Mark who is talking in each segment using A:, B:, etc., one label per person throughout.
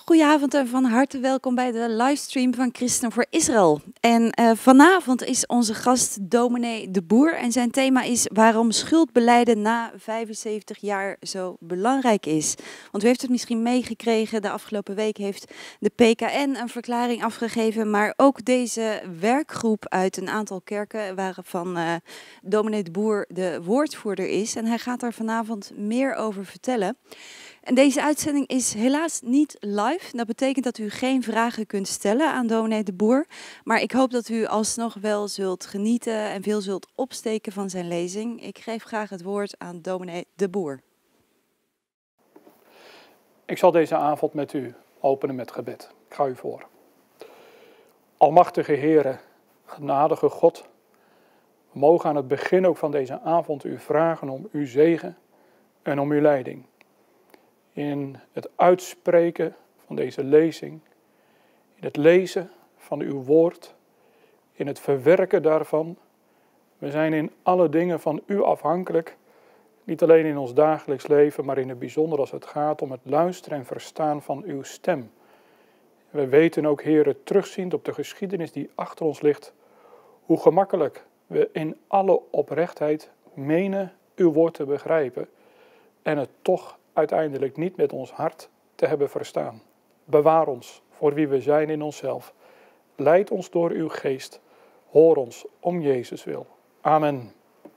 A: Goedenavond en van harte welkom bij de livestream van Christen voor Israël. En vanavond is onze gast dominee De Boer en zijn thema is waarom schuldbelijden na 75 jaar zo belangrijk is. Want u heeft het misschien meegekregen, de afgelopen week heeft de PKN een verklaring afgegeven, maar ook deze werkgroep uit een aantal kerken waarvan dominee De Boer de woordvoerder is. En hij gaat daar vanavond meer over vertellen. En deze uitzending is helaas niet live. Dat betekent dat u geen vragen kunt stellen aan dominee De Boer. Maar ik hoop dat u alsnog wel zult genieten en veel zult opsteken van zijn lezing. Ik geef graag het woord aan dominee De Boer.
B: Ik zal deze avond met u openen met gebed. Ik ga u voor. Almachtige Heere, genadige God, we mogen aan het begin ook van deze avond u vragen om uw zegen en om uw leiding. In het uitspreken van deze lezing, in het lezen van uw woord, in het verwerken daarvan. We zijn in alle dingen van u afhankelijk, niet alleen in ons dagelijks leven, maar in het bijzonder als het gaat om het luisteren en verstaan van uw stem. We weten ook, Heere, terugziend op de geschiedenis die achter ons ligt, hoe gemakkelijk we in alle oprechtheid menen uw woord te begrijpen en het toch uiteindelijk niet met ons hart te hebben verstaan. Bewaar ons voor wie we zijn in onszelf. Leid ons door uw geest. Hoor ons om Jezus wil. Amen.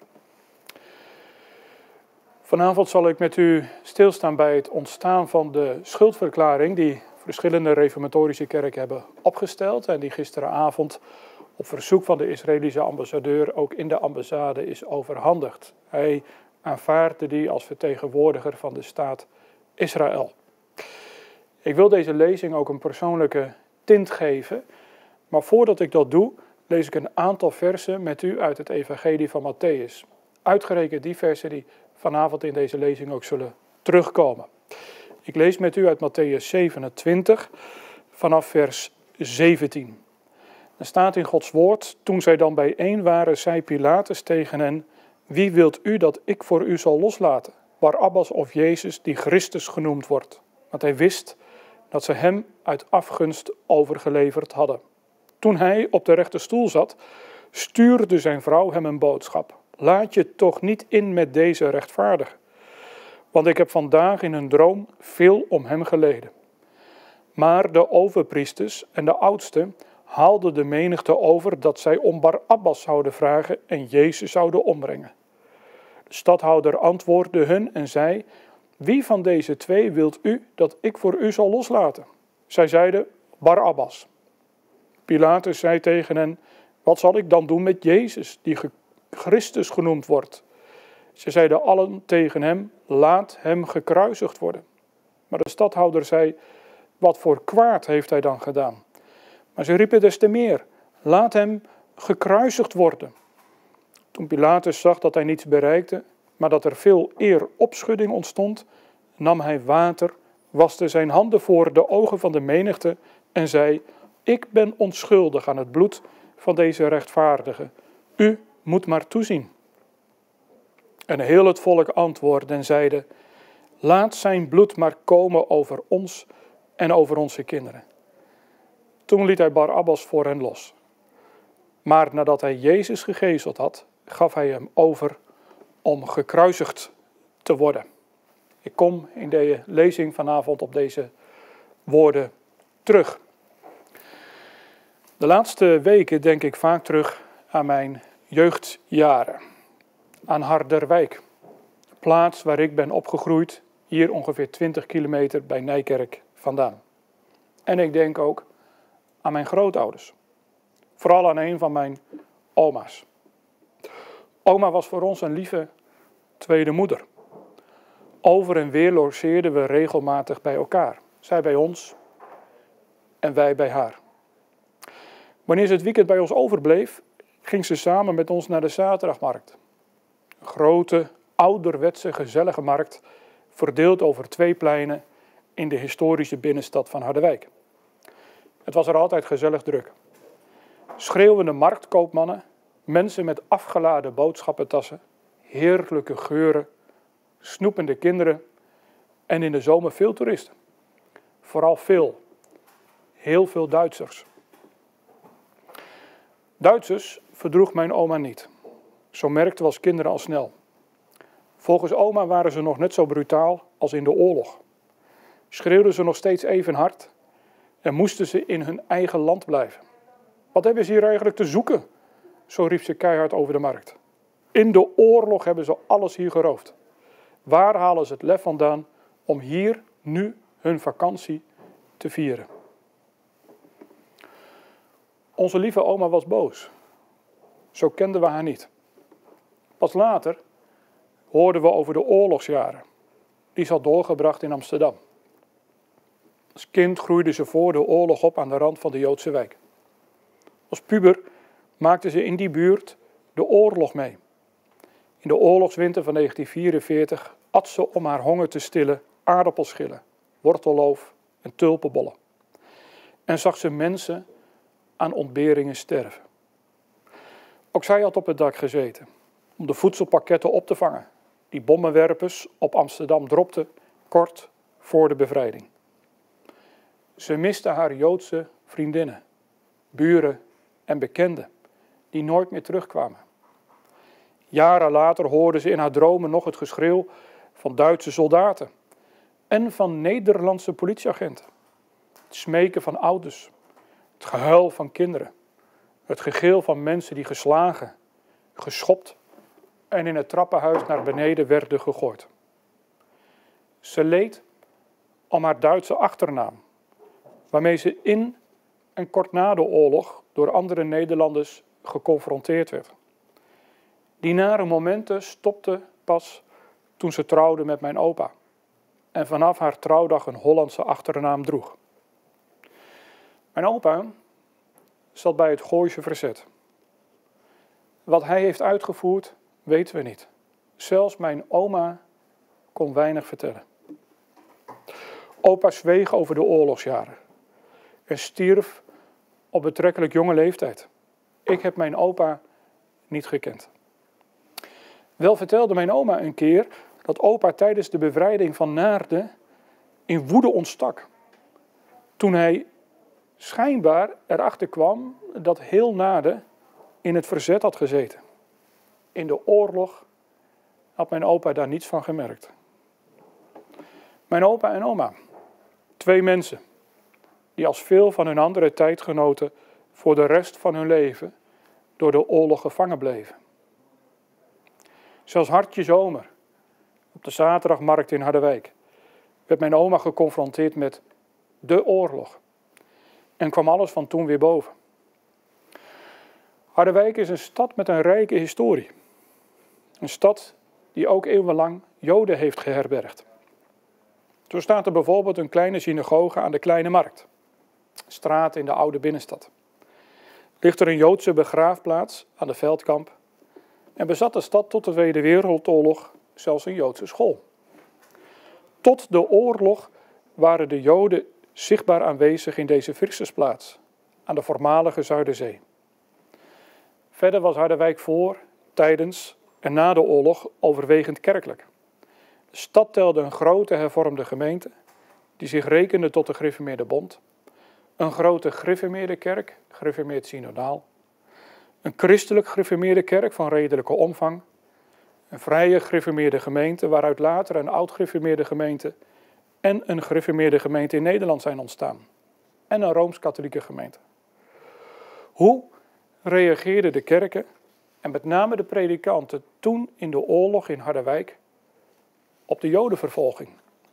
B: Vanavond zal ik met u stilstaan bij het ontstaan van de schuldverklaring die verschillende reformatorische kerken hebben opgesteld en die gisteravond op verzoek van de Israëlische ambassadeur ook in de ambassade is overhandigd. Hij aanvaardde die als vertegenwoordiger van de staat Israël. Ik wil deze lezing ook een persoonlijke tint geven, maar voordat ik dat doe, lees ik een aantal versen met u uit het evangelie van Matthäus. Uitgerekend die versen die vanavond in deze lezing ook zullen terugkomen. Ik lees met u uit Matthäus 27 vanaf vers 17. Er staat in Gods woord: toen zij dan bijeen waren, zei Pilatus tegen hen: wie wilt u dat ik voor u zal loslaten? Barabbas of Jezus, die Christus genoemd wordt? Want hij wist dat ze hem uit afgunst overgeleverd hadden. Toen hij op de rechterstoel zat, stuurde zijn vrouw hem een boodschap: laat je toch niet in met deze rechtvaardige, want ik heb vandaag in een droom veel om hem geleden. Maar de overpriesters en de oudsten haalden de menigte over dat zij om Barabbas zouden vragen en Jezus zouden ombrengen. De stadhouder antwoordde hun en zei: wie van deze twee wilt u dat ik voor u zal loslaten? Zij zeiden: Barabbas. Pilatus zei tegen hen: wat zal ik dan doen met Jezus, die Christus genoemd wordt? Ze zeiden allen tegen hem: laat hem gekruisigd worden. Maar de stadhouder zei: wat voor kwaad heeft hij dan gedaan? Maar ze riepen des te meer: laat hem gekruisigd worden. Toen Pilatus zag dat hij niets bereikte, maar dat er veel eer opschudding ontstond, nam hij water, waste zijn handen voor de ogen van de menigte en zei: ik ben onschuldig aan het bloed van deze rechtvaardige. U moet maar toezien. En heel het volk antwoordde en zeide: laat zijn bloed maar komen over ons en over onze kinderen. Toen liet hij Barabbas voor hen los. Maar nadat hij Jezus gegezeld had, gaf hij hem over om gekruisigd te worden. Ik kom in de lezing vanavond op deze woorden terug. De laatste weken denk ik vaak terug aan mijn jeugdjaren. Aan Harderwijk, plaats waar ik ben opgegroeid, hier ongeveer 20 kilometer bij Nijkerk vandaan. En ik denk ook aan mijn grootouders. Vooral aan een van mijn oma's. Oma was voor ons een lieve tweede moeder. Over en weer logeerden we regelmatig bij elkaar. Zij bij ons en wij bij haar. Wanneer ze het weekend bij ons overbleef, ging ze samen met ons naar de zaterdagmarkt. Een grote, ouderwetse, gezellige markt, verdeeld over 2 pleinen in de historische binnenstad van Harderwijk. Het was er altijd gezellig druk. Schreeuwende marktkoopmannen, mensen met afgeladen boodschappentassen, heerlijke geuren, snoepende kinderen en in de zomer veel toeristen. Vooral veel. Heel veel Duitsers. Duitsers verdroeg mijn oma niet. Zo merkten we als kinderen al snel. Volgens oma waren ze nog net zo brutaal als in de oorlog. Schreeuwden ze nog steeds even hard en moesten ze in hun eigen land blijven. Wat hebben ze hier eigenlijk te zoeken? Zo riep ze keihard over de markt. In de oorlog hebben ze alles hier geroofd. Waar halen ze het lef vandaan om hier nu hun vakantie te vieren? Onze lieve oma was boos. Zo kenden we haar niet. Pas later hoorden we over de oorlogsjaren die ze had doorgebracht in Amsterdam. Als kind groeide ze voor de oorlog op aan de rand van de Joodse wijk. Als puber maakte ze in die buurt de oorlog mee. In de oorlogswinter van 1944 at ze om haar honger te stillen aardappelschillen, wortelloof en tulpenbollen. En zag ze mensen aan ontberingen sterven. Ook zij had op het dak gezeten om de voedselpakketten op te vangen die bommenwerpers op Amsterdam dropten kort voor de bevrijding. Ze miste haar Joodse vriendinnen, buren en bekenden die nooit meer terugkwamen. Jaren later hoorde ze in haar dromen nog het geschreeuw van Duitse soldaten en van Nederlandse politieagenten. Het smeken van ouders, het gehuil van kinderen, het gegil van mensen die geslagen, geschopt en in het trappenhuis naar beneden werden gegooid. Ze leed om haar Duitse achternaam, waarmee ze in en kort na de oorlog door andere Nederlanders geconfronteerd werd. Die nare momenten stopten pas toen ze trouwde met mijn opa en vanaf haar trouwdag een Hollandse achternaam droeg. Mijn opa zat bij het Gooise verzet. Wat hij heeft uitgevoerd, weten we niet. Zelfs mijn oma kon weinig vertellen. Opa zweeg over de oorlogsjaren en stierf op betrekkelijk jonge leeftijd. Ik heb mijn opa niet gekend. Wel vertelde mijn oma een keer dat opa tijdens de bevrijding van Naarden in woede ontstak. Toen hij schijnbaar erachter kwam dat heel Naarden in het verzet had gezeten. In de oorlog had mijn opa daar niets van gemerkt. Mijn opa en oma, twee mensen die als veel van hun andere tijdgenoten voor de rest van hun leven door de oorlog gevangen bleven. Zelfs Hartje Zomer, op de zaterdagmarkt in Harderwijk, werd mijn oma geconfronteerd met de oorlog en kwam alles van toen weer boven. Harderwijk is een stad met een rijke historie. Een stad die ook eeuwenlang Joden heeft geherbergd. Zo staat er bijvoorbeeld een kleine synagoge aan de Kleine Markt, straat in de oude binnenstad. Ligt er een Joodse begraafplaats aan de Veldkamp en bezat de stad tot de Tweede Wereldoorlog zelfs een Joodse school. Tot de oorlog waren de Joden zichtbaar aanwezig in deze vissersplaats aan de voormalige Zuiderzee. Verder was Harderwijk voor, tijdens en na de oorlog overwegend kerkelijk. De stad telde een grote hervormde gemeente die zich rekende tot de Gereformeerde Bond, een grote gereformeerde kerk, gereformeerd synodaal, een christelijk gereformeerde kerk van redelijke omvang, een vrije gereformeerde gemeente waaruit later een oud-gereformeerde gemeente en een gereformeerde gemeente in Nederland zijn ontstaan en een Rooms-Katholieke gemeente. Hoe reageerden de kerken en met name de predikanten toen in de oorlog in Harderwijk op de Jodenvervolging?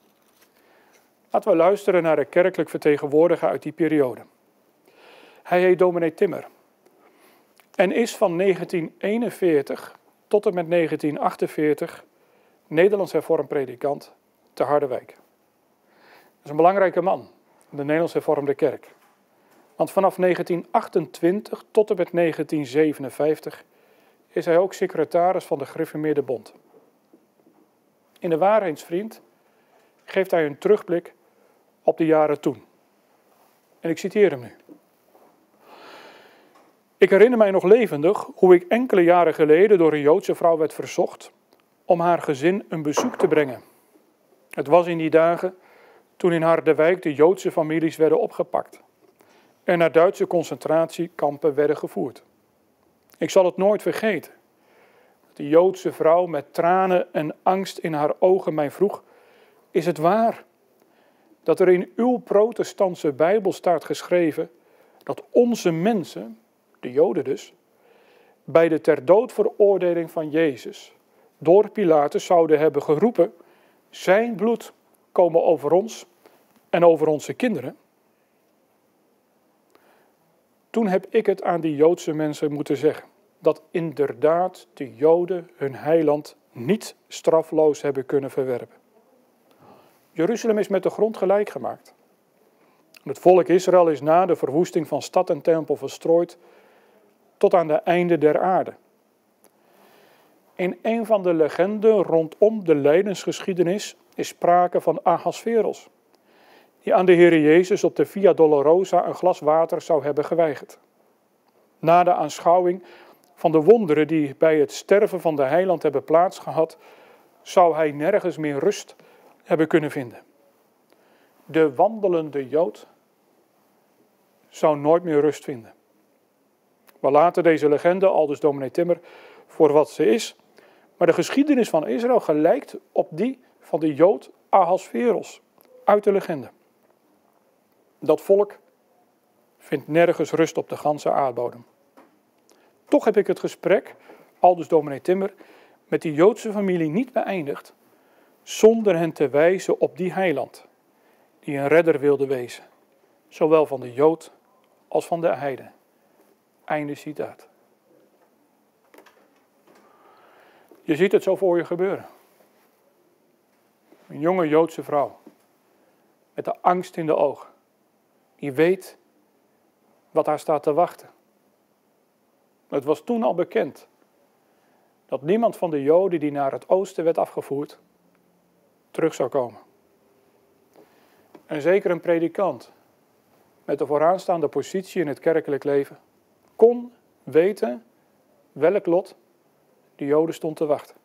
B: Laten we luisteren naar de kerkelijk vertegenwoordiger uit die periode. Hij heet dominee Timmer en is van 1941 tot en met 1948 Nederlands hervormd predikant te Harderwijk. Dat is een belangrijke man in de Nederlands hervormde kerk. Want vanaf 1928 tot en met 1957 is hij ook secretaris van de Gereformeerde Bond. In de Waarheidsvriend geeft hij een terugblik op de jaren toen. En ik citeer hem nu. Ik herinner mij nog levendig hoe ik enkele jaren geleden door een Joodse vrouw werd verzocht om haar gezin een bezoek te brengen. Het was in die dagen toen in Harderwijk de Joodse families werden opgepakt en naar Duitse concentratiekampen werden gevoerd. Ik zal het nooit vergeten. De Joodse vrouw met tranen en angst in haar ogen mij vroeg: is het waar dat er in uw protestantse Bijbel staat geschreven dat onze mensen, de Joden dus, bij de ter dood veroordeling van Jezus door Pilatus zouden hebben geroepen: zijn bloed komen over ons en over onze kinderen? Toen heb ik het aan die Joodse mensen moeten zeggen, dat inderdaad de Joden hun heiland niet strafloos hebben kunnen verwerpen. Jeruzalem is met de grond gelijk gemaakt. Het volk Israël is na de verwoesting van stad en tempel verstrooid tot aan de einde der aarde. In een van de legenden rondom de lijdensgeschiedenis is sprake van Ahasveros, die aan de Heer Jezus op de Via Dolorosa een glas water zou hebben geweigerd. Na de aanschouwing van de wonderen die bij het sterven van de heiland hebben plaatsgehad, zou hij nergens meer rust hebben kunnen vinden. De wandelende Jood zou nooit meer rust vinden. We laten deze legende, aldus dominee Timmer, voor wat ze is, maar de geschiedenis van Israël gelijkt op die van de Jood Ahasveros uit de legende. Dat volk vindt nergens rust op de ganse aardbodem. Toch heb ik het gesprek, aldus dominee Timmer, met die Joodse familie niet beëindigd zonder hen te wijzen op die heiland die een redder wilde wezen, zowel van de Jood als van de heiden. Einde citaat. Je ziet het zo voor je gebeuren. Een jonge Joodse vrouw met de angst in de ogen, die weet wat haar staat te wachten. Het was toen al bekend dat niemand van de Joden die naar het oosten werd afgevoerd terug zou komen. En zeker een predikant met de vooraanstaande positie in het kerkelijk leven kon weten welk lot de Joden stond te wachten.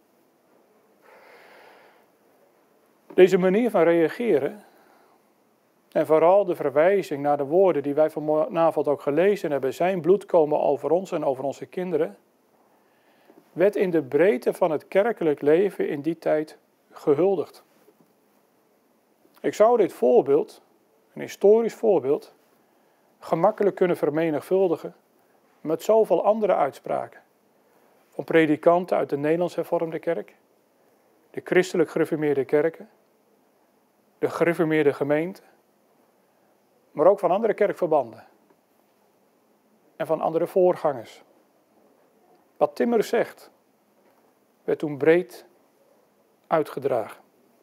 B: Deze manier van reageren en vooral de verwijzing naar de woorden die wij vanavond ook gelezen hebben, zijn bloed komen over ons en over onze kinderen, werd in de breedte van het kerkelijk leven in die tijd gehuldigd. Ik zou dit voorbeeld, een historisch voorbeeld, gemakkelijk kunnen vermenigvuldigen met zoveel andere uitspraken. Van predikanten uit de Nederlands Hervormde Kerk, de christelijk gereformeerde kerken, de gereformeerde gemeente, maar ook van andere kerkverbanden en van andere voorgangers. Wat Timmer zegt, werd toen breed uitgedragen.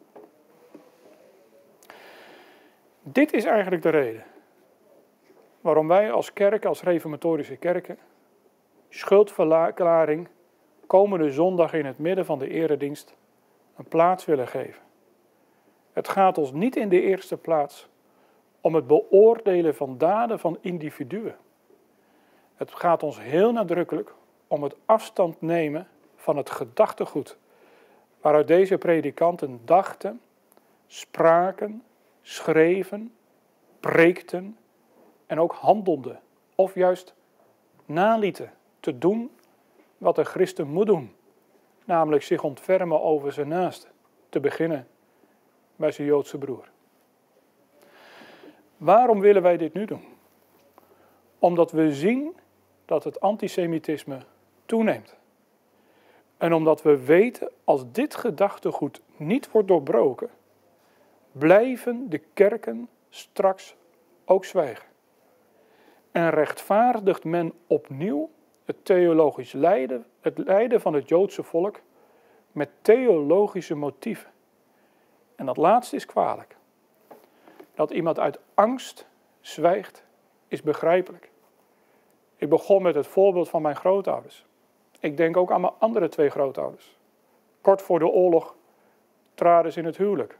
B: Dit is eigenlijk de reden waarom wij als kerk, als reformatorische kerken, schuldverklaring komende zondag in het midden van de eredienst een plaats willen geven. Het gaat ons niet in de eerste plaats om het beoordelen van daden van individuen. Het gaat ons heel nadrukkelijk om het afstand nemen van het gedachtegoed waaruit deze predikanten dachten, spraken, schreven, preekten en ook handelden, of juist nalieten te doen wat een christen moet doen, namelijk zich ontfermen over zijn naaste, te beginnen bij zijn Joodse broer. Waarom willen wij dit nu doen? Omdat we zien dat het antisemitisme toeneemt. En omdat we weten, als dit gedachtegoed niet wordt doorbroken, blijven de kerken straks ook zwijgen. En rechtvaardigt men opnieuw het theologisch lijden, het lijden van het Joodse volk met theologische motieven. En dat laatste is kwalijk. Dat iemand uit angst zwijgt, is begrijpelijk. Ik begon met het voorbeeld van mijn grootouders. Ik denk ook aan mijn andere 2 grootouders. Kort voor de oorlog traden ze in het huwelijk.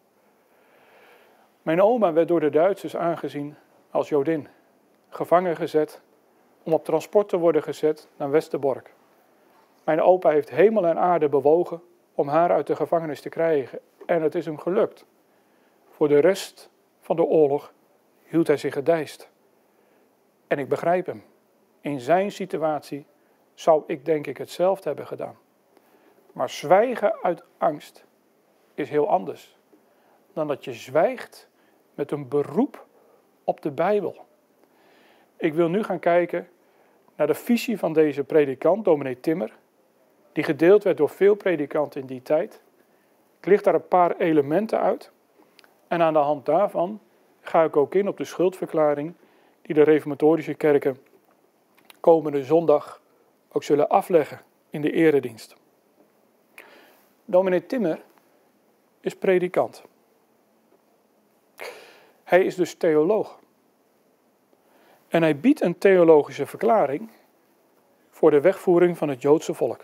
B: Mijn oma werd door de Duitsers aangezien als Jodin, gevangen gezet, om op transport te worden gezet naar Westerbork. Mijn opa heeft hemel en aarde bewogen om haar uit de gevangenis te krijgen. En het is hem gelukt. Voor de rest van de oorlog hield hij zich gedijst. En ik begrijp hem. In zijn situatie zou ik denk ik hetzelfde hebben gedaan. Maar zwijgen uit angst is heel anders dan dat je zwijgt met een beroep op de Bijbel. Ik wil nu gaan kijken naar de visie van deze predikant, dominee Timmer, die gedeeld werd door veel predikanten in die tijd. Ik licht daar een paar elementen uit en aan de hand daarvan ga ik ook in op de schuldverklaring die de reformatorische kerken komende zondag ook zullen afleggen in de eredienst. Dominee Timmer is predikant. Hij is dus theoloog. En hij biedt een theologische verklaring voor de wegvoering van het Joodse volk.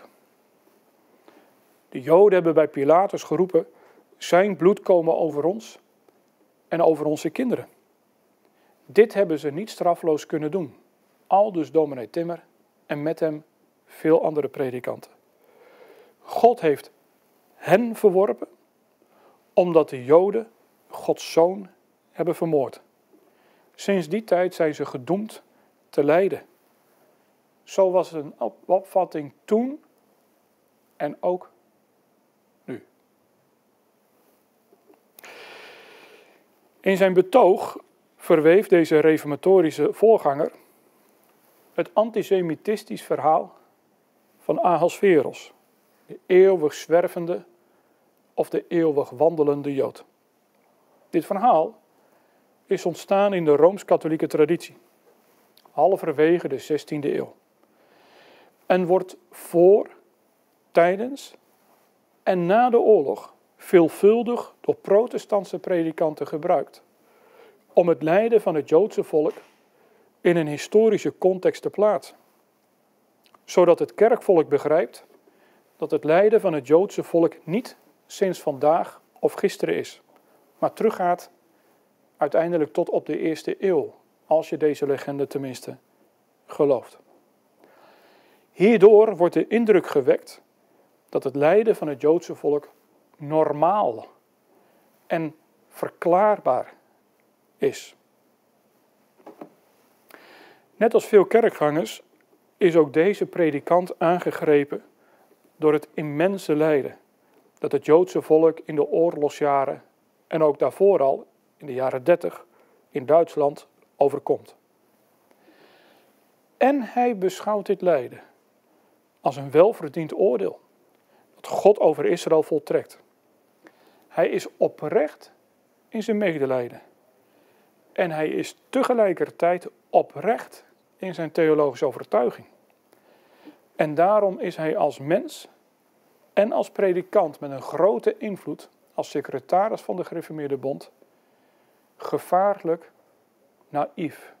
B: De Joden hebben bij Pilatus geroepen, zijn bloed komen over ons en over onze kinderen. Dit hebben ze niet strafloos kunnen doen. Aldus dominee Timmer en met hem veel andere predikanten. God heeft hen verworpen omdat de Joden Gods zoon hebben vermoord. Sinds die tijd zijn ze gedoemd te lijden. Zo was het een opvatting toen en ook nu. In zijn betoog verweef deze reformatorische voorganger het antisemitistisch verhaal van Ahasveros, de eeuwig zwervende of de eeuwig wandelende Jood. Dit verhaal is ontstaan in de Rooms-katholieke traditie, halverwege de 16e eeuw. En wordt voor, tijdens en na de oorlog veelvuldig door protestantse predikanten gebruikt om het lijden van het Joodse volk in een historische context te plaatsen. Zodat het kerkvolk begrijpt dat het lijden van het Joodse volk niet sinds vandaag of gisteren is, maar teruggaat uiteindelijk tot op de 1e eeuw, als je deze legende tenminste gelooft. Hierdoor wordt de indruk gewekt dat het lijden van het Joodse volk normaal en verklaarbaar is. Net als veel kerkgangers is ook deze predikant aangegrepen door het immense lijden dat het Joodse volk in de oorlogsjaren en ook daarvoor al in de jaren 30 in Duitsland overkomt. En hij beschouwt dit lijden als een welverdiend oordeel dat God over Israël voltrekt. Hij is oprecht in zijn medelijden. En hij is tegelijkertijd oprecht in zijn theologische overtuiging. En daarom is hij als mens en als predikant met een grote invloed, als secretaris van de Gereformeerde Bond, gevaarlijk naïef.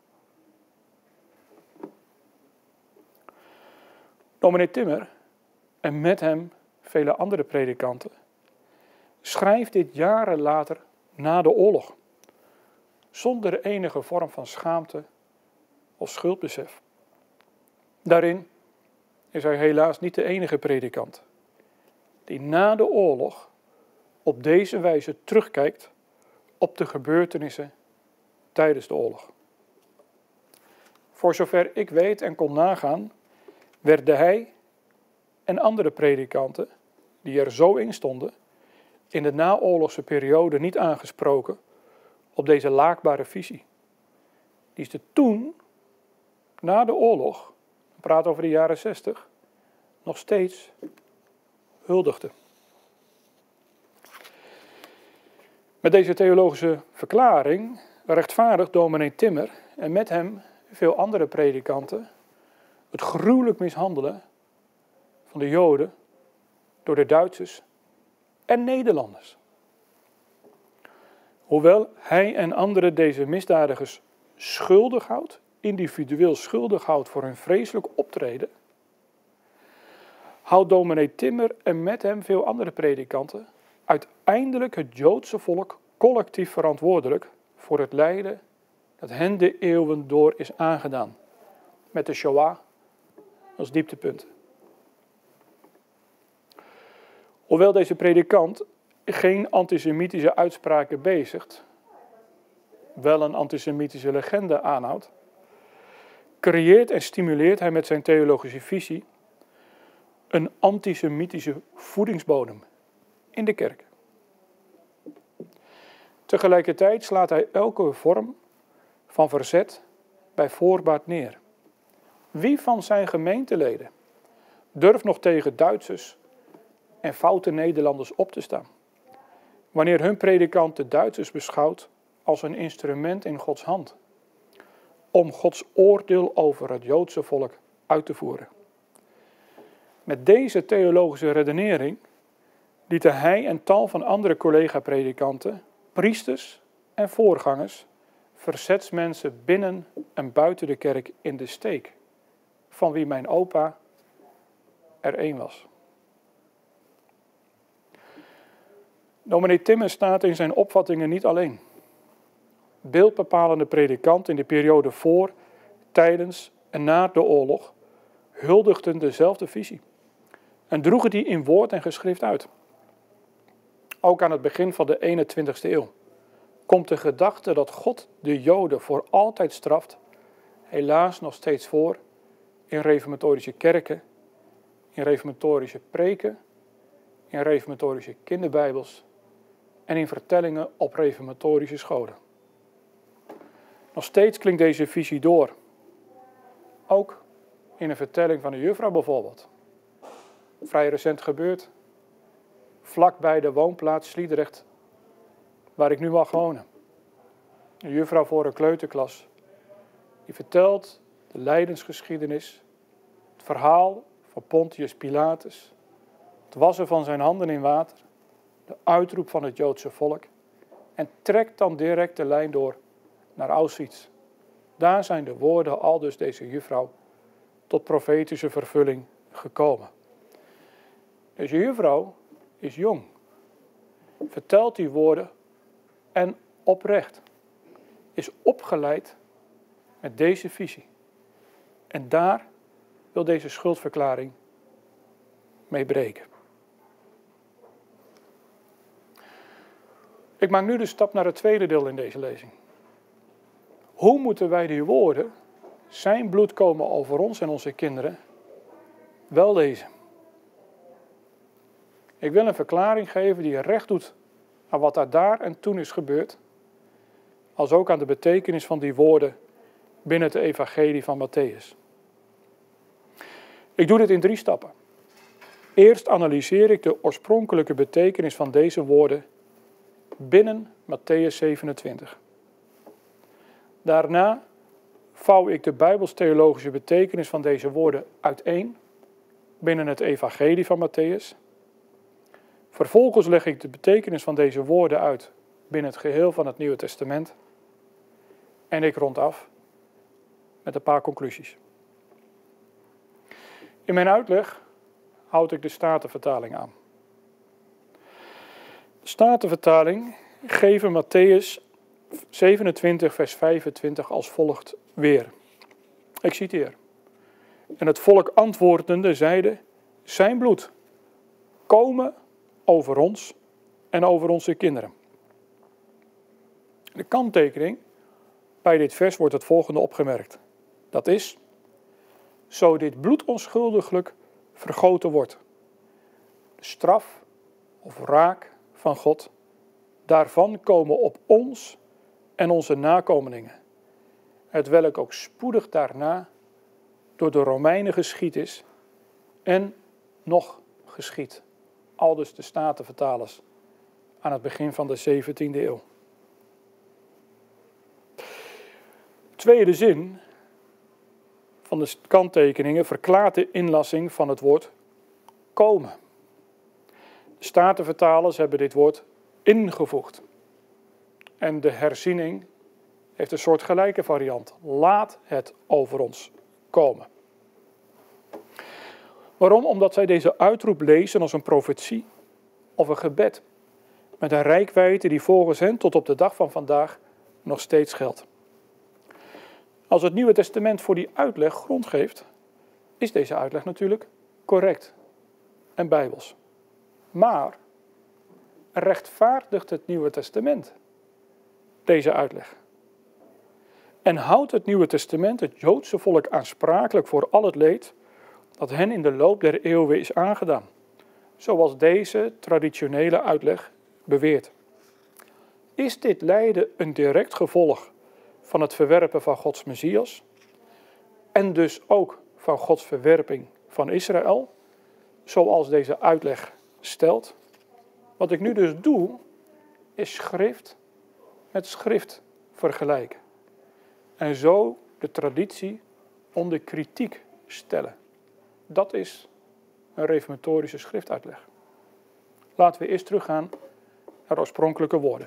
B: Dominee Timmer en met hem vele andere predikanten schrijft dit jaren later na de oorlog, zonder enige vorm van schaamte of schuldbesef. Daarin is hij helaas niet de enige predikant die na de oorlog op deze wijze terugkijkt op de gebeurtenissen tijdens de oorlog. Voor zover ik weet en kon nagaan, werden hij en andere predikanten die er zo in stonden, in de naoorlogse periode niet aangesproken op deze laakbare visie. Die ze toen, na de oorlog, we praten over de jaren 60, nog steeds huldigden. Met deze theologische verklaring rechtvaardigt dominee Timmer en met hem veel andere predikanten het gruwelijk mishandelen van de Joden door de Duitsers en Nederlanders. Hoewel hij en anderen deze misdadigers schuldig houdt, individueel schuldig houdt voor hun vreselijk optreden, houdt dominee Timmer en met hem veel andere predikanten uiteindelijk het Joodse volk collectief verantwoordelijk voor het lijden dat hen de eeuwen door is aangedaan, met de Shoah als dieptepunt. Hoewel deze predikant geen antisemitische uitspraken bezigt, wel een antisemitische legende aanhoudt, creëert en stimuleert hij met zijn theologische visie een antisemitische voedingsbodem in de kerk. Tegelijkertijd slaat hij elke vorm van verzet bij voorbaat neer. Wie van zijn gemeenteleden durft nog tegen Duitsers en foute Nederlanders op te staan, wanneer hun predikant de Duitsers beschouwt als een instrument in Gods hand, om Gods oordeel over het Joodse volk uit te voeren? Met deze theologische redenering lieten hij en tal van andere collega-predikanten, priesters en voorgangers verzetsmensen binnen en buiten de kerk in de steek, van wie mijn opa er één was. Dominee Timmer staat in zijn opvattingen niet alleen. Beeldbepalende predikanten in de periode voor, tijdens en na de oorlog huldigden dezelfde visie en droegen die in woord en geschrift uit. Ook aan het begin van de 21ste eeuw komt de gedachte dat God de Joden voor altijd straft, helaas nog steeds voor in reformatorische kerken, in reformatorische preken, in reformatorische kinderbijbels en in vertellingen op reformatorische scholen. Nog steeds klinkt deze visie door. Ook in een vertelling van een juffrouw bijvoorbeeld. Vrij recent gebeurd. Vlakbij de woonplaats Sliedrecht, waar ik nu mag wonen. Een juffrouw voor een kleuterklas. Die vertelt de lijdensgeschiedenis. Het verhaal van Pontius Pilatus. Het wassen van zijn handen in water. De uitroep van het Joodse volk. En trekt dan direct de lijn door naar Auschwitz. Daar zijn de woorden aldus deze juffrouw tot profetische vervulling gekomen. Deze juffrouw is jong. Vertelt die woorden en oprecht. Is opgeleid met deze visie. En daar wil deze schuldverklaring mee breken. Ik maak nu de stap naar het tweede deel in deze lezing. Hoe moeten wij die woorden, zijn bloed komen over ons en onze kinderen, wel lezen? Ik wil een verklaring geven die recht doet aan wat er daar en toen is gebeurd, als ook aan de betekenis van die woorden binnen het evangelie van Matthäus. Ik doe dit in 3 stappen. Eerst analyseer ik de oorspronkelijke betekenis van deze woorden binnen Matthäus 27. Daarna vouw ik de bijbels-theologische betekenis van deze woorden uiteen binnen het evangelie van Matthäus. Vervolgens leg ik de betekenis van deze woorden uit binnen het geheel van het Nieuwe Testament. En ik rond af met een paar conclusies. In mijn uitleg houd ik de Statenvertaling aan. De Statenvertaling geven Matthäus 27 vers 25 als volgt weer. Ik citeer. En het volk antwoordende zeide, zijn bloed komen over ons en over onze kinderen. De kanttekening bij dit vers wordt het volgende opgemerkt. Dat is, zo dit bloed onschuldiglijk vergoten wordt. De straf of wraak van God, daarvan komen op ons en onze nakomelingen. Hetwelk ook spoedig daarna door de Romeinen geschied is en nog geschied. Aldus de Statenvertalers aan het begin van de 17e eeuw. Tweede zin van de kanttekeningen verklaart de inlassing van het woord komen. De Statenvertalers hebben dit woord ingevoegd. En de herziening heeft een soort gelijke variant. Laat het over ons komen. Waarom? Omdat zij deze uitroep lezen als een profetie of een gebed. Met een reikwijdte die volgens hen tot op de dag van vandaag nog steeds geldt. Als het Nieuwe Testament voor die uitleg grond geeft, is deze uitleg natuurlijk correct en bijbels. Maar rechtvaardigt het Nieuwe Testament deze uitleg. En houdt het Nieuwe Testament het Joodse volk aansprakelijk voor al het leed dat hen in de loop der eeuwen is aangedaan, zoals deze traditionele uitleg beweert. Is dit lijden een direct gevolg van het verwerpen van Gods Messias en dus ook van Gods verwerping van Israël, zoals deze uitleg stelt? Wat ik nu dus doe, is schrift met schrift vergelijken. En zo de traditie onder kritiek stellen. Dat is een reformatorische schriftuitleg. Laten we eerst teruggaan naar de oorspronkelijke woorden.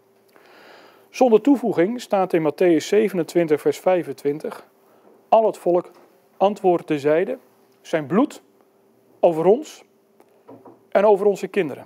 B: Zonder toevoeging staat in Mattheüs 27 vers 25. Al het volk antwoordde zeide, zijn bloed over ons en over onze kinderen.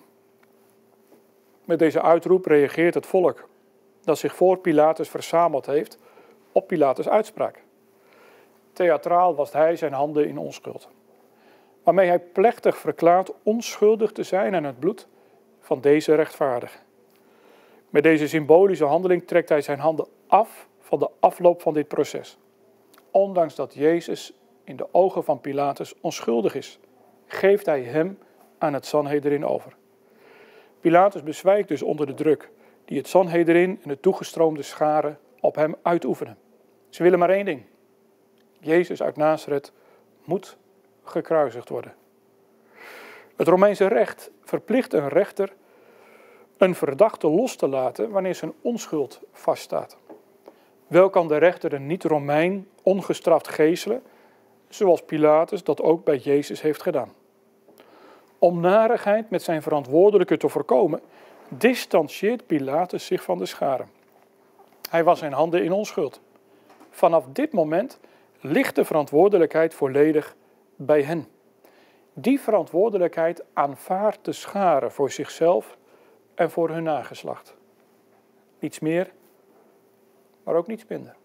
B: Met deze uitroep reageert het volk dat zich voor Pilatus verzameld heeft op Pilatus' uitspraak. Theatraal wast hij zijn handen in onschuld, waarmee hij plechtig verklaart onschuldig te zijn aan het bloed van deze rechtvaardige. Met deze symbolische handeling trekt hij zijn handen af van de afloop van dit proces. Ondanks dat Jezus in de ogen van Pilatus onschuldig is, geeft hij hem aan het Sanhedrin over. Pilatus bezwijkt dus onder de druk die het Sanhedrin en de toegestroomde scharen op hem uitoefenen. Ze willen maar één ding. Jezus uit Nazareth moet gekruisigd worden. Het Romeinse recht verplicht een rechter een verdachte los te laten wanneer zijn onschuld vaststaat. Wel kan de rechter een niet-Romein ongestraft geeselen, zoals Pilatus dat ook bij Jezus heeft gedaan. Om narigheid met zijn verantwoordelijke te voorkomen, distantieert Pilatus zich van de scharen. Hij was zijn handen in onschuld. Vanaf dit moment ligt de verantwoordelijkheid volledig bij hen. Die verantwoordelijkheid aanvaardt de scharen voor zichzelf en voor hun nageslacht. Niets meer, maar ook niets minder.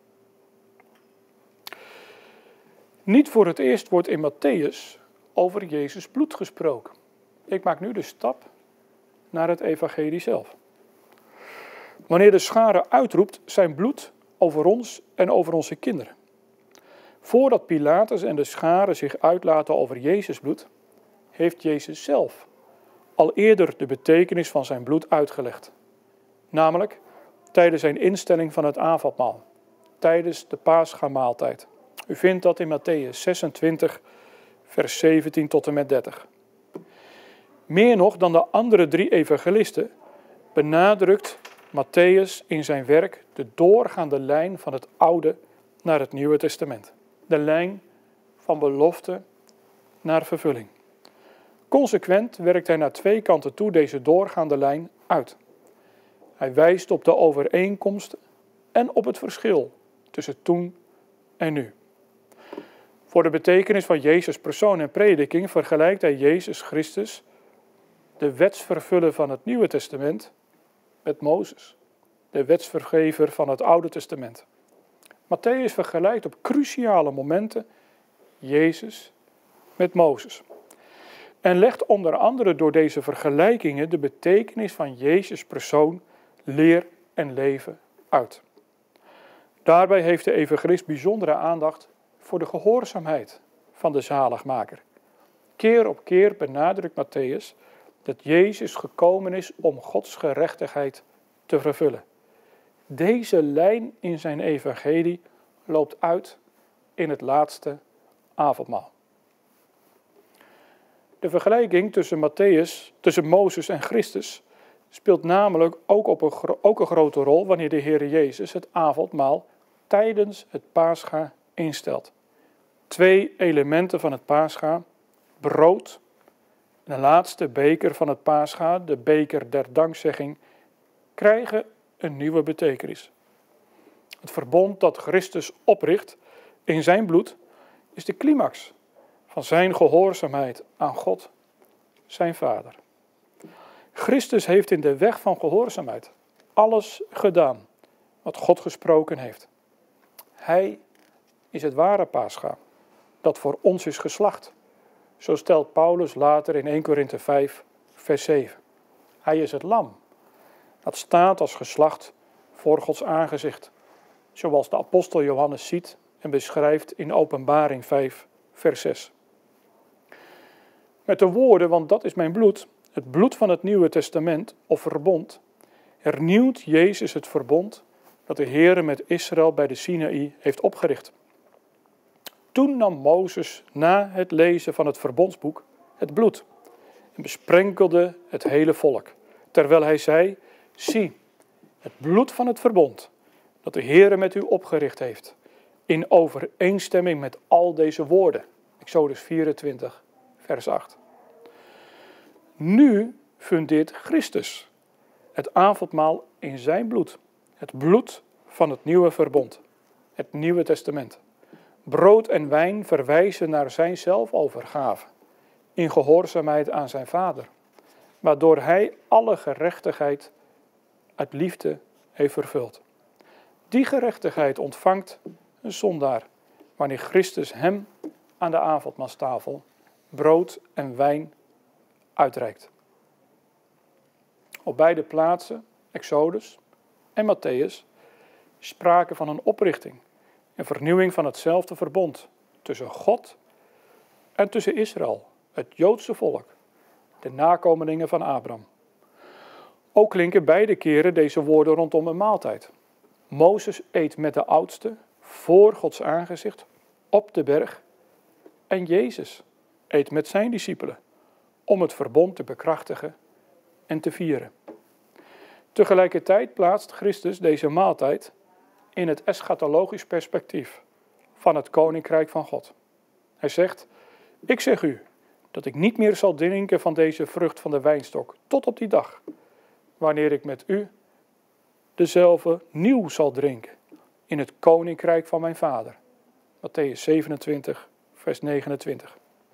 B: Niet voor het eerst wordt in Mattheüs over Jezus bloed gesproken. Ik maak nu de stap naar het evangelie zelf. Wanneer de schare uitroept zijn bloed over ons en over onze kinderen. Voordat Pilatus en de schare zich uitlaten over Jezus bloed, heeft Jezus zelf al eerder de betekenis van zijn bloed uitgelegd. Namelijk tijdens zijn instelling van het avondmaal, tijdens de Paschamaaltijd. U vindt dat in Mattheüs 26, vers 17 tot en met 30. Meer nog dan de andere 3 evangelisten benadrukt Mattheüs in zijn werk de doorgaande lijn van het Oude naar het Nieuwe Testament. De lijn van belofte naar vervulling. Consequent werkt hij naar 2 kanten toe deze doorgaande lijn uit. Hij wijst op de overeenkomsten en op het verschil tussen toen en nu. Voor de betekenis van Jezus' persoon en prediking vergelijkt hij Jezus Christus, de wetsvervuller van het Nieuwe Testament, met Mozes, de wetsvergever van het Oude Testament. Mattheüs vergelijkt op cruciale momenten Jezus met Mozes. En legt onder andere door deze vergelijkingen de betekenis van Jezus' persoon, leer en leven uit. Daarbij heeft de evangelist bijzondere aandacht voor de gehoorzaamheid van de zaligmaker. Keer op keer benadrukt Mattheüs dat Jezus gekomen is om Gods gerechtigheid te vervullen. Deze lijn in zijn evangelie loopt uit in het laatste avondmaal. De vergelijking tussen Mozes en Christus speelt namelijk ook een grote rol wanneer de Heer Jezus het avondmaal tijdens het Pascha instelt. 2 elementen van het Pascha, brood en de laatste beker van het Pascha, de beker der dankzegging, krijgen een nieuwe betekenis. Het verbond dat Christus opricht in zijn bloed is de climax van zijn gehoorzaamheid aan God, zijn Vader. Christus heeft in de weg van gehoorzaamheid alles gedaan wat God gesproken heeft. Hij is het ware Pascha dat voor ons is geslacht. Zo stelt Paulus later in 1 Korinthe 5, vers 7. Hij is het lam. Dat staat als geslacht voor Gods aangezicht. Zoals de apostel Johannes ziet en beschrijft in Openbaring 5, vers 6. Met de woorden, want dat is mijn bloed, het bloed van het Nieuwe Testament of verbond, hernieuwt Jezus het verbond dat de Heere met Israël bij de Sinaï heeft opgericht. Toen nam Mozes na het lezen van het verbondsboek het bloed en besprenkelde het hele volk, terwijl hij zei, zie, het bloed van het verbond dat de Heere met u opgericht heeft, in overeenstemming met al deze woorden. Exodus 24, vers 8. Nu fundeert Christus het avondmaal in zijn bloed. Het bloed van het nieuwe verbond. Het Nieuwe Testament. Brood en wijn verwijzen naar zijn zelfovergave. In gehoorzaamheid aan zijn Vader. Waardoor hij alle gerechtigheid uit liefde heeft vervuld. Die gerechtigheid ontvangt een zondaar. Wanneer Christus hem aan de avondmaalstafel brood en wijn uitreikt. Op beide plaatsen, Exodus en Matthäus, sprake van een oprichting en vernieuwing van hetzelfde verbond tussen God en tussen Israël, het Joodse volk, de nakomelingen van Abraham. Ook klinken beide keren deze woorden rondom een maaltijd. Mozes eet met de oudsten voor Gods aangezicht op de berg en Jezus eet met zijn discipelen om het verbond te bekrachtigen en te vieren. Tegelijkertijd plaatst Christus deze maaltijd in het eschatologisch perspectief van het koninkrijk van God. Hij zegt, ik zeg u dat ik niet meer zal drinken van deze vrucht van de wijnstok tot op die dag, wanneer ik met u dezelfde nieuw zal drinken in het koninkrijk van mijn Vader. Matthäus 27, vers 29.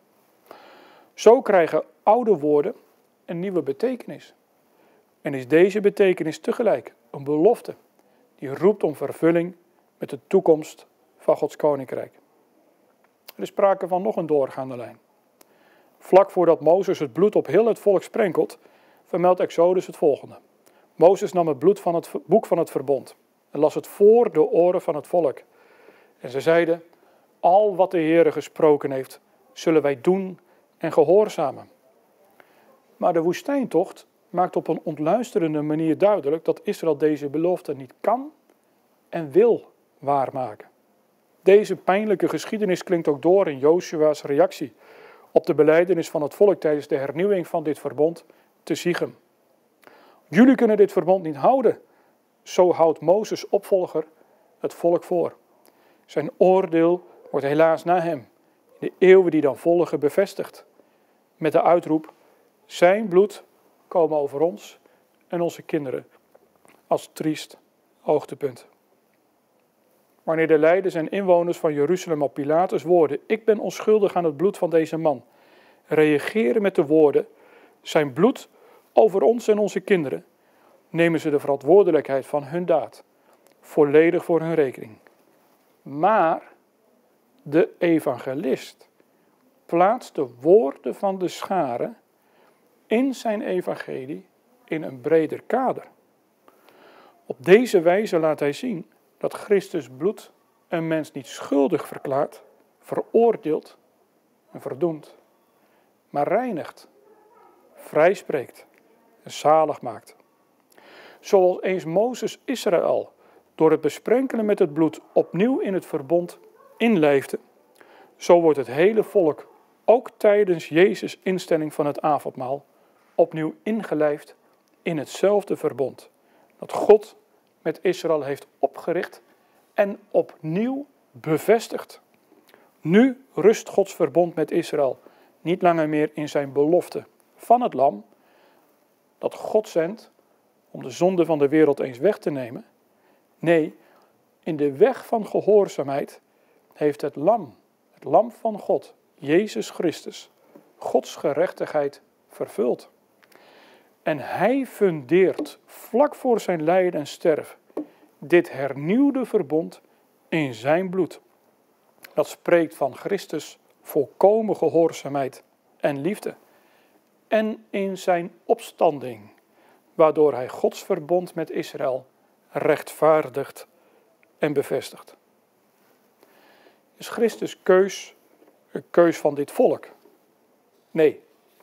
B: Zo krijgen oude woorden een nieuwe betekenis. En is deze betekenis tegelijk een belofte die roept om vervulling met de toekomst van Gods koninkrijk. Er is sprake van nog een doorgaande lijn. Vlak voordat Mozes het bloed op heel het volk sprenkelt, vermeldt Exodus het volgende. Mozes nam het bloed van het boek van het verbond en las het voor de oren van het volk. En ze zeiden, al wat de Heere gesproken heeft, zullen wij doen en gehoorzamen. Maar de woestijntocht maakt op een ontluisterende manier duidelijk dat Israël deze belofte niet kan en wil waarmaken. Deze pijnlijke geschiedenis klinkt ook door in Joshua's reactie op de belijdenis van het volk tijdens de hernieuwing van dit verbond te Sichem. Jullie kunnen dit verbond niet houden, zo houdt Mozes' opvolger het volk voor. Zijn oordeel wordt helaas na hem, in de eeuwen die dan volgen, bevestigd. Met de uitroep, zijn bloed komen over ons en onze kinderen als triest hoogtepunt. Wanneer de leiders en inwoners van Jeruzalem op Pilatus' woorden, ik ben onschuldig aan het bloed van deze man, reageren met de woorden, zijn bloed over ons en onze kinderen, nemen ze de verantwoordelijkheid van hun daad volledig voor hun rekening. Maar de evangelist plaatst de woorden van de schare in zijn evangelie in een breder kader. Op deze wijze laat hij zien dat Christus bloed een mens niet schuldig verklaart, veroordeelt en verdoemt, maar reinigt, vrijspreekt en zalig maakt. Zoals eens Mozes Israël door het besprenkelen met het bloed opnieuw in het verbond inleefde, zo wordt het hele volk ook tijdens Jezus' instelling van het avondmaal opnieuw ingelijfd in hetzelfde verbond dat God met Israël heeft opgericht en opnieuw bevestigd. Nu rust Gods verbond met Israël niet langer meer in zijn belofte van het lam dat God zendt om de zonde van de wereld eens weg te nemen. Nee, in de weg van gehoorzaamheid heeft het lam van God, Jezus Christus, Gods gerechtigheid vervuld. En hij fundeert vlak voor zijn lijden en sterven dit hernieuwde verbond in zijn bloed. Dat spreekt van Christus volkomen gehoorzaamheid en liefde. En in zijn opstanding waardoor hij Gods verbond met Israël rechtvaardigt en bevestigt. Is Christus een keus van dit volk? Nee.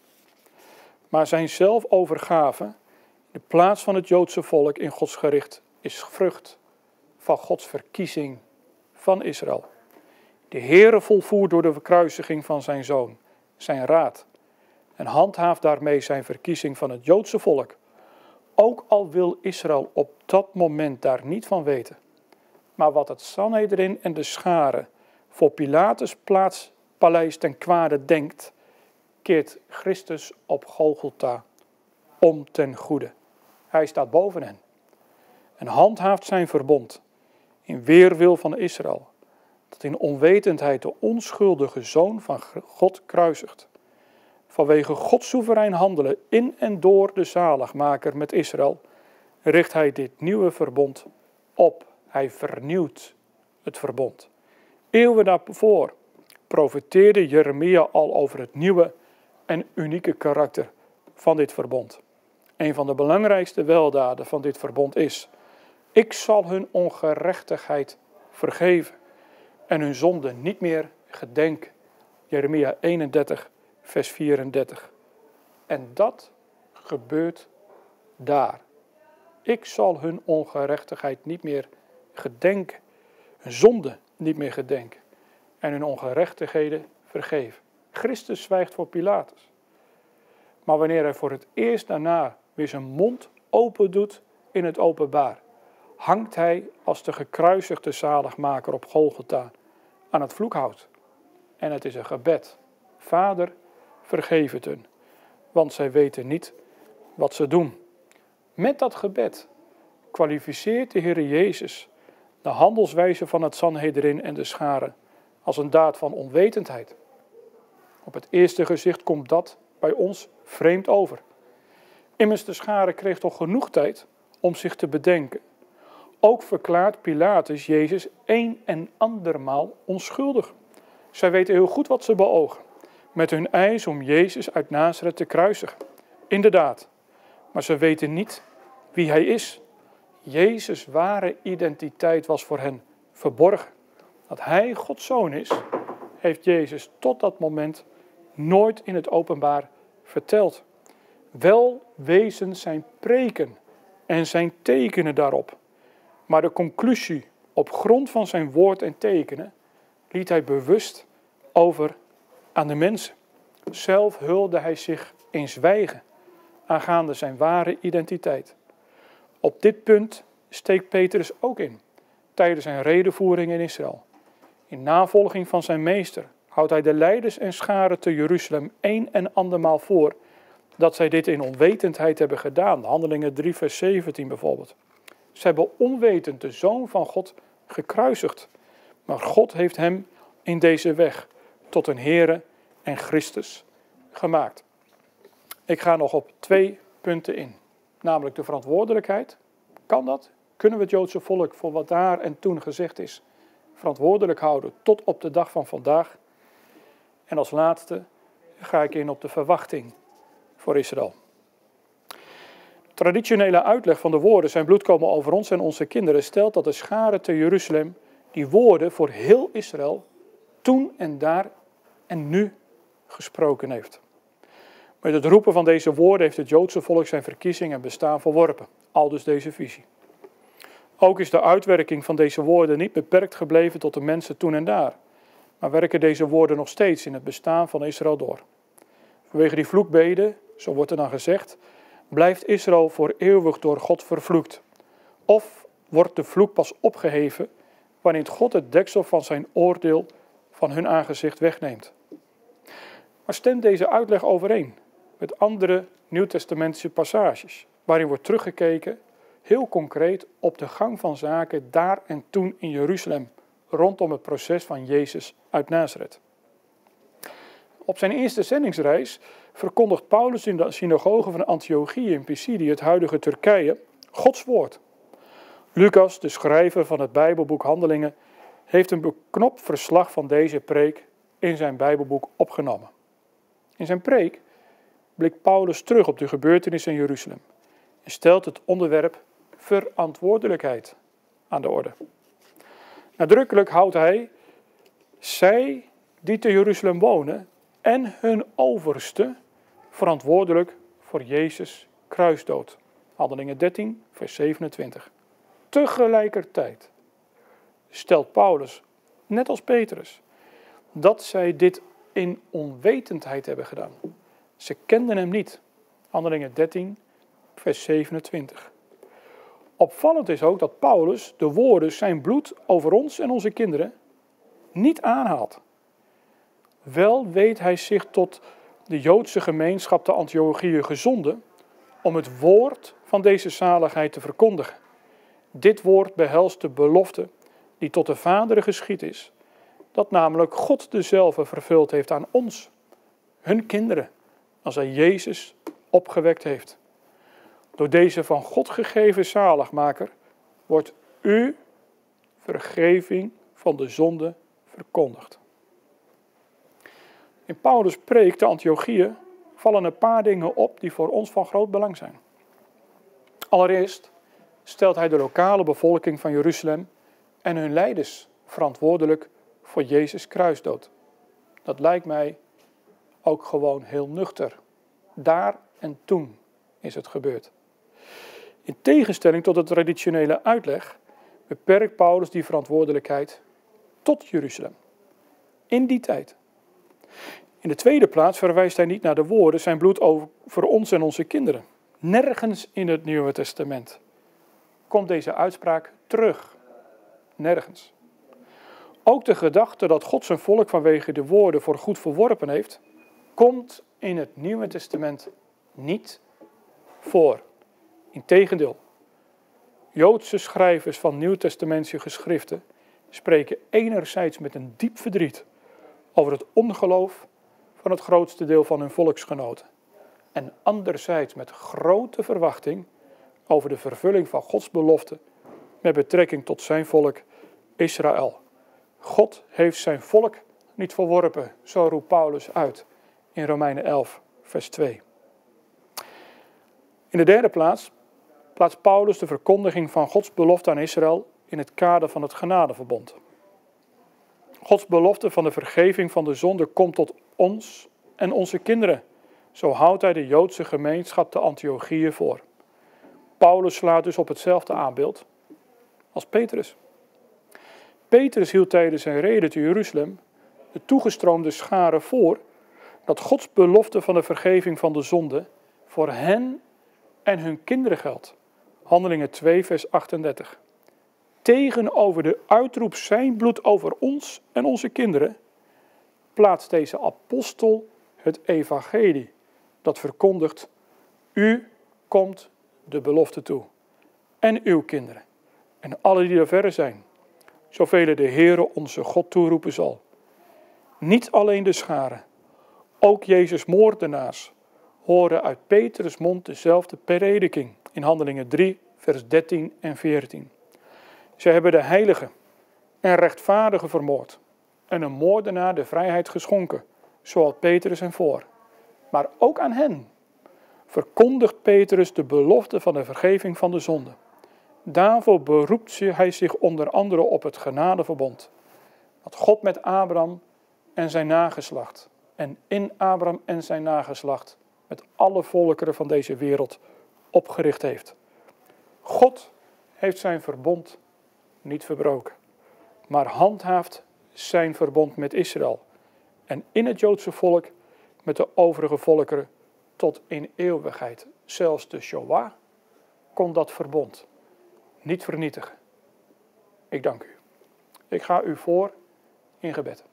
B: Maar zijn zelfovergave in de plaats van het Joodse volk in Gods gericht is vrucht van Gods verkiezing van Israël. De Heere volvoert door de verkruisiging van zijn zoon, zijn raad, en handhaaft daarmee zijn verkiezing van het Joodse volk. Ook al wil Israël op dat moment daar niet van weten. Maar wat het Sanhedrin en de schare voor Pilatus paleis ten kwade denkt, keert Christus op Golgotha om ten goede. Hij staat boven hen en handhaaft zijn verbond in weerwil van Israël, dat in onwetendheid de onschuldige zoon van God kruisigt. Vanwege Gods soeverein handelen in en door de zaligmaker met Israël, richt hij dit nieuwe verbond op. Hij vernieuwt het verbond. Eeuwen daarvoor profeteerde Jeremia al over het nieuwe en unieke karakter van dit verbond. Een van de belangrijkste weldaden van dit verbond is: ik zal hun ongerechtigheid vergeven en hun zonde niet meer gedenken. Jeremia 31, vers 34. En dat gebeurt daar. Ik zal hun ongerechtigheid niet meer gedenken, hun zonde niet meer gedenken en hun ongerechtigheden vergeven. Christus zwijgt voor Pilatus. Maar wanneer hij voor het eerst daarna weer zijn mond open doet in het openbaar, hangt hij als de gekruisigde zaligmaker op Golgotha aan het vloekhout. En het is een gebed. Vader, vergeef het hun, want zij weten niet wat ze doen. Met dat gebed kwalificeert de Heer Jezus de handelswijze van het Sanhedrin en de scharen als een daad van onwetendheid. Op het eerste gezicht komt dat bij ons vreemd over. Immers de schare kreeg toch genoeg tijd om zich te bedenken. Ook verklaart Pilatus Jezus een en andermaal onschuldig. Zij weten heel goed wat ze beogen met hun eis om Jezus uit Nazareth te kruisigen. Inderdaad, maar ze weten niet wie hij is. Jezus' ware identiteit was voor hen verborgen. Dat hij Gods zoon is, heeft Jezus tot dat moment nooit in het openbaar verteld. Wel wezen zijn preken en zijn tekenen daarop. Maar de conclusie op grond van zijn woord en tekenen liet hij bewust over aan de mensen. Zelf hulde hij zich in zwijgen aangaande zijn ware identiteit. Op dit punt steekt Petrus ook in tijdens zijn redevoering in Israël. In navolging van zijn meester houdt hij de leiders en scharen te Jeruzalem een en andermaal voor dat zij dit in onwetendheid hebben gedaan. Handelingen 3 vers 17 bijvoorbeeld. Ze hebben onwetend de Zoon van God gekruisigd. Maar God heeft hem in deze weg tot een Heere en Christus gemaakt. Ik ga nog op 2 punten in. Namelijk de verantwoordelijkheid. Kan dat? Kunnen we het Joodse volk voor wat daar en toen gezegd is verantwoordelijk houden tot op de dag van vandaag? En als laatste ga ik in op de verwachting voor Israël. Traditionele uitleg van de woorden zijn bloed komen over ons en onze kinderen stelt dat de schare te Jeruzalem die woorden voor heel Israël toen en daar en nu gesproken heeft. Met het roepen van deze woorden heeft het Joodse volk zijn verkiezing en bestaan verworpen. Aldus deze visie. Ook is de uitwerking van deze woorden niet beperkt gebleven tot de mensen toen en daar, maar werken deze woorden nog steeds in het bestaan van Israël door. Vanwege die vloekbeden, zo wordt er dan gezegd, blijft Israël voor eeuwig door God vervloekt. Of wordt de vloek pas opgeheven wanneer God het deksel van zijn oordeel van hun aangezicht wegneemt. Maar stemt deze uitleg overeen met andere nieuwtestamentische passages, waarin wordt teruggekeken, heel concreet, op de gang van zaken daar en toen in Jeruzalem, rondom het proces van Jezus uit Nazareth. Op zijn eerste zendingsreis verkondigt Paulus in de synagoge van Antiochië in Pisidië, het huidige Turkije, Gods woord. Lucas, de schrijver van het Bijbelboek Handelingen, heeft een beknopt verslag van deze preek in zijn Bijbelboek opgenomen. In zijn preek blikt Paulus terug op de gebeurtenissen in Jeruzalem en stelt het onderwerp verantwoordelijkheid aan de orde. Nadrukkelijk houdt hij zij die te Jeruzalem wonen en hun overste verantwoordelijk voor Jezus' kruisdood. Handelingen 13, vers 27. Tegelijkertijd stelt Paulus, net als Petrus, dat zij dit in onwetendheid hebben gedaan. Ze kenden hem niet. Handelingen 13, vers 27. Opvallend is ook dat Paulus de woorden zijn bloed over ons en onze kinderen niet aanhaalt. Wel weet hij zich tot de Joodse gemeenschap te Antiochië gezonden om het woord van deze zaligheid te verkondigen. Dit woord behelst de belofte die tot de vaderen geschied is, dat namelijk God dezelfde vervuld heeft aan ons, hun kinderen, als hij Jezus opgewekt heeft. Door deze van God gegeven zaligmaker wordt u vergeving van de zonde verkondigd. In Paulus' preek te Antiochië vallen een paar dingen op die voor ons van groot belang zijn. Allereerst stelt hij de lokale bevolking van Jeruzalem en hun leiders verantwoordelijk voor Jezus' kruisdood. Dat lijkt mij ook gewoon heel nuchter. Daar en toen is het gebeurd. In tegenstelling tot de traditionele uitleg beperkt Paulus die verantwoordelijkheid tot Jeruzalem. In die tijd. In de tweede plaats verwijst hij niet naar de woorden zijn bloed over ons en onze kinderen. Nergens in het Nieuwe Testament komt deze uitspraak terug. Nergens. Ook de gedachte dat God zijn volk vanwege de woorden voor goed verworpen heeft, komt in het Nieuwe Testament niet voor. Integendeel, Joodse schrijvers van Nieuwtestamentische geschriften spreken enerzijds met een diep verdriet over het ongeloof van het grootste deel van hun volksgenoten en anderzijds met grote verwachting over de vervulling van Gods belofte met betrekking tot zijn volk Israël. God heeft zijn volk niet verworpen, zo roept Paulus uit in Romeinen 11, vers 2. In de derde plaats plaatst Paulus de verkondiging van Gods belofte aan Israël in het kader van het genadeverbond. Gods belofte van de vergeving van de zonde komt tot ons en onze kinderen. Zo houdt hij de Joodse gemeenschap te Antiochië voor. Paulus slaat dus op hetzelfde aanbeeld als Petrus. Petrus hield tijdens zijn reden te Jeruzalem de toegestroomde scharen voor dat Gods belofte van de vergeving van de zonde voor hen en hun kinderen geldt. Handelingen 2 vers 38. Tegenover de uitroep zijn bloed over ons en onze kinderen plaatst deze apostel het evangelie dat verkondigt: u komt de belofte toe en uw kinderen en alle die er verre zijn, zoveel de Heere onze God toeroepen zal. Niet alleen de scharen, ook Jezus' moordenaars horen uit Petrus' mond dezelfde prediking in Handelingen 3 vers 13 en 14. Zij hebben de heilige en rechtvaardige vermoord en een moordenaar de vrijheid geschonken, zoals Petrus hen voor. Maar ook aan hen verkondigt Petrus de belofte van de vergeving van de zonde. Daarvoor beroept hij zich onder andere op het genadeverbond, dat God met Abraham en zijn nageslacht en in Abraham en zijn nageslacht met alle volkeren van deze wereld opgericht heeft. God heeft zijn verbond niet verbroken, maar handhaaft zijn verbond met Israël en in het Joodse volk met de overige volkeren tot in eeuwigheid. Zelfs de Shoah kon dat verbond niet vernietigen. Ik dank u. Ik ga u voor in gebed.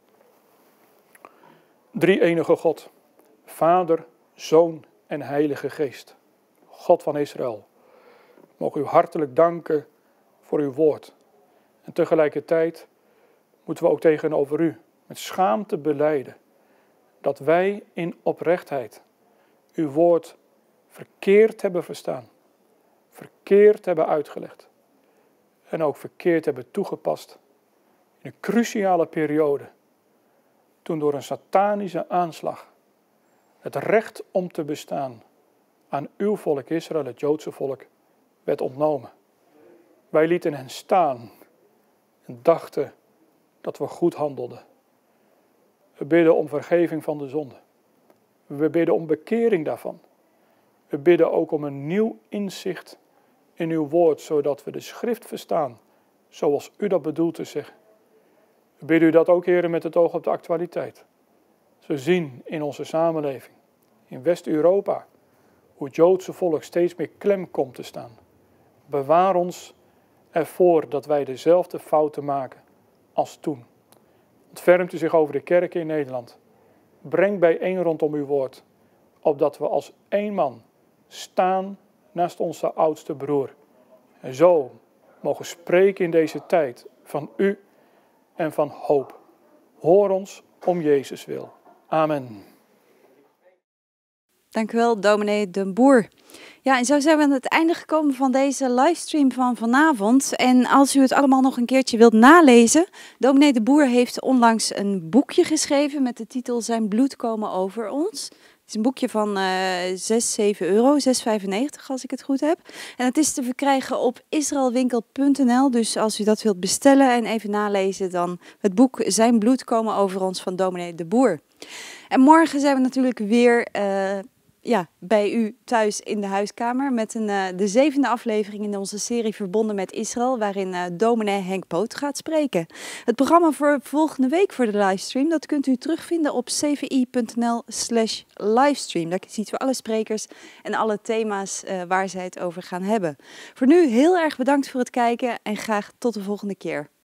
B: Drie-enige God, Vader, Zoon en Heilige Geest, God van Israël, mogen u hartelijk danken voor uw woord. En tegelijkertijd moeten we ook tegenover u met schaamte belijden dat wij in oprechtheid uw woord verkeerd hebben verstaan, verkeerd hebben uitgelegd en ook verkeerd hebben toegepast in een cruciale periode, toen door een satanische aanslag het recht om te bestaan aan uw volk Israël, het Joodse volk, werd ontnomen. Wij lieten hen staan en dachten dat we goed handelden. We bidden om vergeving van de zonde. We bidden om bekering daarvan. We bidden ook om een nieuw inzicht in uw woord, zodat we de schrift verstaan, zoals u dat bedoelt te zeggen. We bidden u dat ook, heren, met het oog op de actualiteit. We zien in onze samenleving, in West-Europa, hoe het Joodse volk steeds meer klem komt te staan. Bewaar ons ervoor dat wij dezelfde fouten maken als toen. Ontfermt u zich over de kerken in Nederland. Breng bijeen rondom uw woord, opdat we als één man staan naast onze oudste broer. En zo mogen spreken in deze tijd van u en van hoop. Hoor ons om Jezus wil. Amen.
A: Dank u wel, dominee Den Boer. Ja, en zo zijn we aan het einde gekomen van deze livestream van vanavond. En als u het allemaal nog een keertje wilt nalezen, dominee Den Boer heeft onlangs een boekje geschreven met de titel Zijn bloed komen over ons. Het is een boekje van 7 euro, 6,95 als ik het goed heb. En het is te verkrijgen op israelwinkel.nl. Dus als u dat wilt bestellen en even nalezen, dan het boek Zijn bloed komen over ons van dominee Den Boer. En morgen zijn we natuurlijk weer bij u thuis in de huiskamer met de 7e aflevering in onze serie Verbonden met Israël, waarin dominee Henk Poot gaat spreken. Het programma voor volgende week voor de livestream, dat kunt u terugvinden op cvi.nl/livestream. Daar ziet u alle sprekers en alle thema's waar zij het over gaan hebben. Voor nu heel erg bedankt voor het kijken en graag tot de volgende keer.